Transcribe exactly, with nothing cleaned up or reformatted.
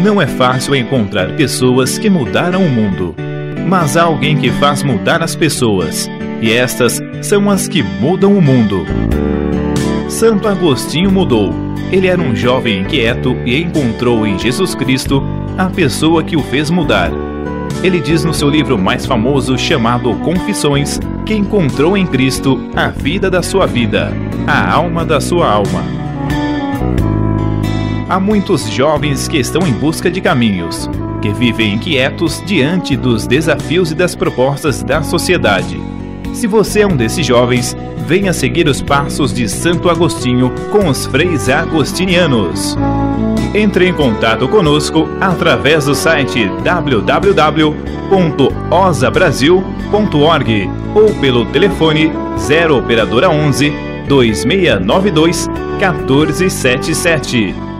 Não é fácil encontrar pessoas que mudaram o mundo, mas há alguém que faz mudar as pessoas, e estas são as que mudam o mundo. Santo Agostinho mudou. Ele era um jovem inquieto e encontrou em Jesus Cristo a pessoa que o fez mudar. Ele diz no seu livro mais famoso, chamado Confissões, que encontrou em Cristo a vida da sua vida, a alma da sua alma. Há muitos jovens que estão em busca de caminhos, que vivem inquietos diante dos desafios e das propostas da sociedade. Se você é um desses jovens, venha seguir os passos de Santo Agostinho com os freis agostinianos. Entre em contato conosco através do site w w w ponto osa brasil ponto org ou pelo telefone zero operadora onze, dois seis nove dois, um quatro sete sete.